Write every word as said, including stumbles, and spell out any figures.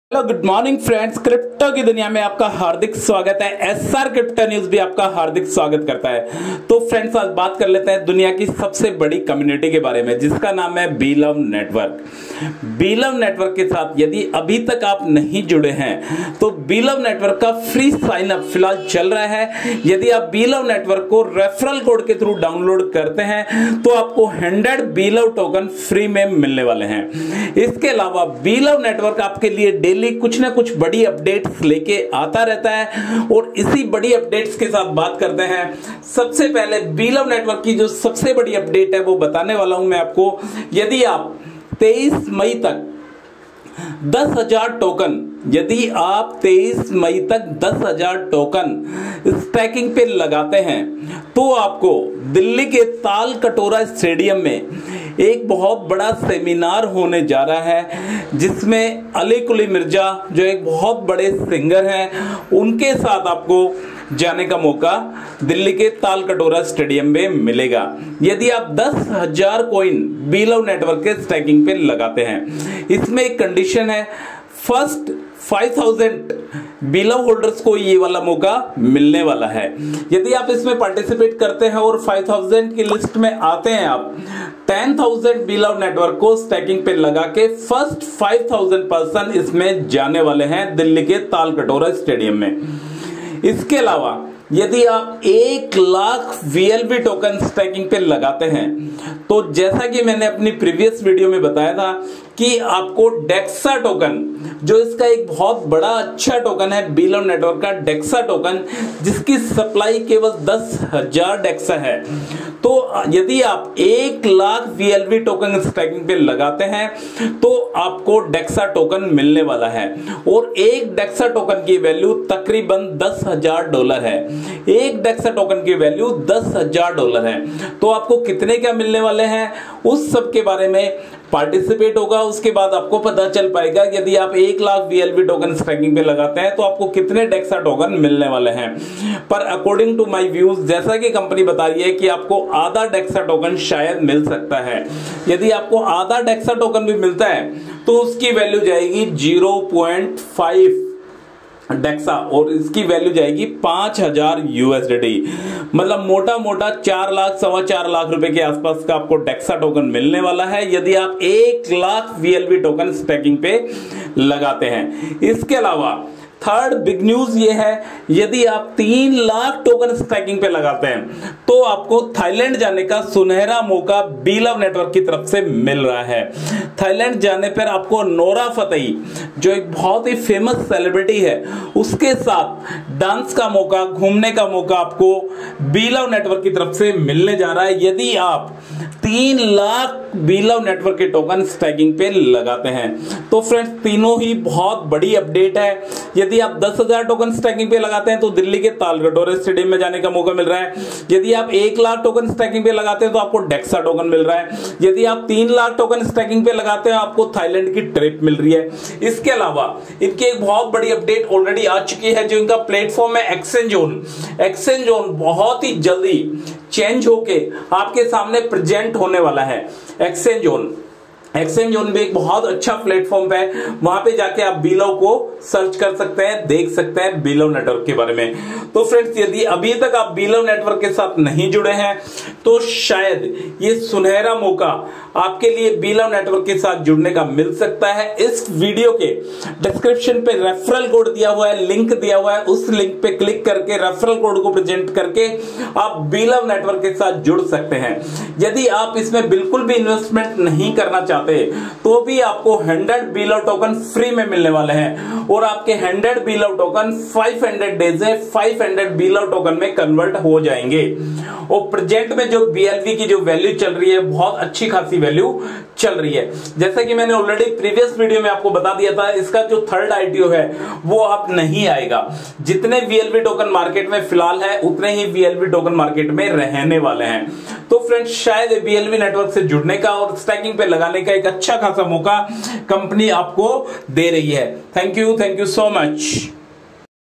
Hello good morning friends, crypto की दुनिया में आपका हार्दिक स्वागत है। एसआर क्रिप्टो न्यूज भी आपका हार्दिक स्वागत करता है। तो फ्रेंड्स, आज बात कर लेते हैं दुनिया की सबसे बड़ी कम्युनिटी के बारे में, जिसका नाम है बीलव नेटवर्क। बीलव नेटवर्क के साथ यदि अभी तक आप नहीं जुड़े हैं तो बीलव नेटवर्क का फ्री साइन अप फिलहाल चल रहा है। यदि आप बीलव नेटवर्क को रेफरल कोड के थ्रू डाउनलोड करते हैं तो आपको हंड्रेड बीलव टोकन फ्री में मिलने वाले हैं। इसके अलावा बीलव नेटवर्क आपके लिए डेली कुछ ना कुछ बड़ी अपडेट्स लेके आता रहता है और इसी बड़ी अपडेट्स के साथ बात करते हैं। सबसे पहले बीलव नेटवर्क की जो सबसे बड़ी अपडेट है वो बताने वाला हूं मैं आपको। यदि आप तेईस मई तक दस हजार टोकन यदि आप तेईस मई तक दस हजार टोकन स्टैकिंग पे लगाते हैं तो आपको दिल्ली के ताल कटोरा स्टेडियम में एक बहुत बड़ा सेमिनार होने जा रहा है, जिसमें अली कुली मिर्जा जो एक बहुत बड़े सिंगर हैं उनके साथ आपको जाने का मौका दिल्ली के ताल कटोरा स्टेडियम में मिलेगा। यदि आप दस हजार कॉइन बीलव नेटवर्क के स्टैकिंग पे लगाते हैं, इसमें एक कंडीशन है, फर्स्ट फाइव थाउजेंड बीलव होल्डर्स को ये वाला मौका मिलने वाला है। यदि आप इसमें पार्टिसिपेट करते हैं और फाइव थाउजेंड की लिस्ट में आते हैं, आप टेन थाउजेंड बीलव नेटवर्क को स्टैकिंग पे लगा के फर्स्ट फाइव थाउजेंड पर्सन इसमें जाने वाले हैं दिल्ली के ताल कटोरा स्टेडियम में। इसके अलावा यदि आप एक लाख वीएलवी टोकन स्टैकिंग पे लगाते हैं तो जैसा कि मैंने अपनी प्रीवियस वीडियो में बताया था कि आपको डेक्सा टोकन, जो इसका एक बहुत बड़ा अच्छा टोकन है बीलव नेटवर्क का डेक्सा टोकन, जिसकी सप्लाई केवल दस हजार डेक्सा है, तो यदि आप एक लाख वीएलवी टोकन स्टैकिंग पे लगाते हैं तो आपको डेक्सा टोकन मिलने वाला है। और एक डेक्सा टोकन की वैल्यू तकरीबन दस हजार डॉलर है। एक डेक्सा टोकन की वैल्यू दस हजार डॉलर है। तो आपको कितने क्या मिलने वाले हैं उस सब के बारे में पार्टिसिपेट होगा, उसके बाद आपको पता चल पाएगा। यदि आप एक लाख वीएलवी टोकन स्टैकिंग पे लगाते हैं तो आपको कितने डेक्सा टोकन मिलने वाले हैं। पर अकॉर्डिंग टू माय व्यूज, जैसा कि कंपनी बता रही है कि आपको आधा डेक्सा टोकन शायद मिल सकता है। यदि आपको आधा डेक्सा टोकन भी मिलता है तो उसकी वैल्यू जाएगी जीरो पॉइंट फाइव डेक्सा और इसकी वैल्यू जाएगी पांच हजार यूएसडी। मतलब मोटा मोटा चार लाख सवा चार लाख रुपए के आसपास का आपको डेक्सा टोकन मिलने वाला है यदि आप एक लाख वीएलवी टोकन स्टैकिंग पे लगाते हैं। इसके अलावा थर्ड बिग न्यूज ये है, यदि आप तीन लाख टोकन स्टैकिंग पे लगाते हैं तो आपको थाईलैंड जाने का सुनहरा मौका बीलव नेटवर्क की तरफ से मिल रहा है। थाईलैंड जाने पर आपको नोरा फतेही, जो एक बहुत ही फेमस सेलिब्रिटी है, उसके साथ डांस का मौका, घूमने का मौका आपको बीलव नेटवर्क की तरफ से मिलने जा रहा है यदि आप तीन लाख बीलव नेटवर्क के टोकन स्टैकिंग पे लगाते हैं। तो फ्रेंड्स, तीनों ही बहुत बड़ी अपडेट है। यदि आप दस हजार टोकन स्टैकिंग पे लगाते हैं तो दिल्ली के ताल कटोरा स्टेडियम में जाने का मौका मिल रहा है। यदि आप एक लाख टोकन स्टैकिंग पे लगाते हैं तो आपको डेक्सा टोकन मिल रहा है। यदि आप तीन लाख टोकन स्टैकिंग पे लगाते हैं आपको थाईलैंड की ट्रिप मिल रही है। इसके अलावा इनकी एक बहुत बड़ी अपडेट ऑलरेडी आ चुकी है, जो इनका प्लेटफॉर्म है एक्सचेंज जोन। एक्सचेंज जोन बहुत ही जल्दी चेंज होके आपके सामने प्रेजेंट होने वाला है। एक्सचेंज जोन एक्सचेंज जोन भी एक बहुत अच्छा प्लेटफॉर्म है। वहां पे जाके आप बीलव को सर्च कर सकते हैं, देख सकते हैं बीलव नेटवर्क के बारे में। तो फ्रेंड्स, यदि अभी तक आप बीलव नेटवर्क के साथ नहीं जुड़े हैं तो शायद ये सुनहरा मौका आपके लिए बीलव नेटवर्क के साथ जुड़ने का मिल सकता है। इस वीडियो के डिस्क्रिप्शन पे रेफरल कोड दिया हुआ है, लिंक दिया हुआ है, उस लिंक पे क्लिक करके रेफरल कोड को प्रेजेंट करके आप बीलव नेटवर्क के साथ जुड़ सकते हैं। यदि आप इसमें बिल्कुल भी इन्वेस्टमेंट नहीं करना चाहते तो भी आपको हंड्रेड बीलव टोकन फ्री में मिलने वाले हैं और आपके हंड्रेड बीलव टोकन फाइव हंड्रेड डेज में फाइव हंड्रेड बीलव टोकन में कन्वर्ट हो जाएंगे। और प्रेजेंट में जो बीएलवी की जो वैल्यू चल रही है, बहुत अच्छी खासी वैल्यू चल रही है। जैसा कि मैंने ऑलरेडी प्रीवियस वीडियो में आपको बता दिया था, इसका जो थर्ड आईटीओ है वो अब नहीं आएगा। जितने वीएलवी टोकन मार्केट में फिलहाल है उतने ही वीएलवी टोकन मार्केट में रहने वाले हैं। तो फ्रेंड्स, शायद बीएलवी नेटवर्क से जुड़ने का और स्टैकिंग पे लगाने का एक अच्छा खासा मौका कंपनी आपको दे रही है। Thank you thank you so much.